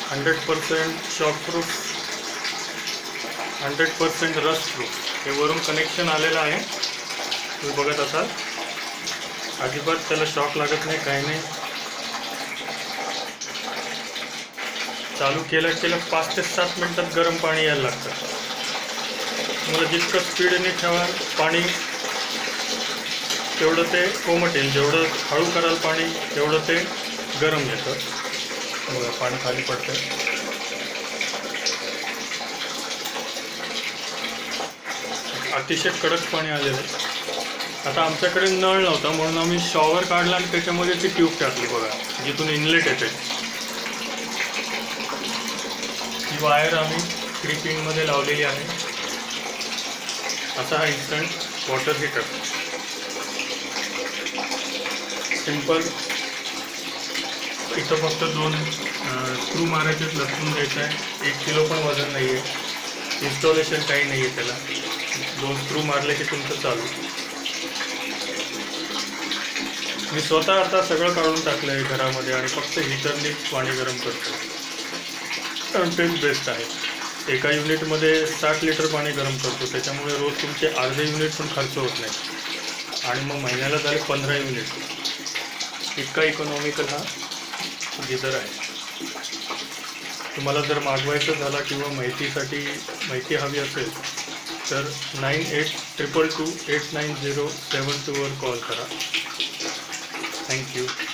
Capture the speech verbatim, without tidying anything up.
Hundred percent shockproof, hundred percent rust proof हे वरून connection आलेलं आहे, तुम्ही बघत असाल. अजिबात त्याला शॉक लागत नाही, काही नाही. चालू केलं केलं पाच ते सात मिनटात गरम पाणी यायला लागतं. तुम्हाला जितकं स्पीडने ठेवा पाणी तेवढं ते कोमटेल, जेवढं हळू कराल पाणी तेवढं ते गरम येतं. बघा पाणी खाली पडतं. अतिशय कडक पाणी आलेलं आहे. आता आमच्याकडे नळ नव्हता म्हणून आम्ही शॉवर काढला आणि त्याच्यामध्ये ती ट्यूब टाकली. बघा जिथून इनलेट येते ही वायर आम्ही थ्री पिनमध्ये लावलेली आहे. असा हा इन्स्टंट वॉटर हीटर सिंपल. इथं फक्त दोन स्क्रू मारायचे, लटकून द्यायचं आहे. एक किलो पण वजन नाही आहे, इन्स्टॉलेशन काही नाही आहे त्याला. दोन स्क्रू मारले की तुमचं चालू. मी स्वतः आता सगळं काढून टाकलं आहे घरामध्ये आणि फक्त हीटरने पाणी गरम करतो, कारण तेच बेस्ट आहे. एका युनिटमध्ये साठ लिटर पाणी गरम करतो, त्याच्यामुळे रोज तुमचे अर्धे युनिट पण खर्च होत नाही आणि मग महिन्याला झाले पंधरा युनिट. इतका इकॉनॉमिकल हा गिझर आहे. तुम्हाला जर मागवायचं झाला किंवा माहितीसाठी माहिती हवी असेल तर nine eight triple two eight nine zero seven टूवर कॉल करा. थँक्यू.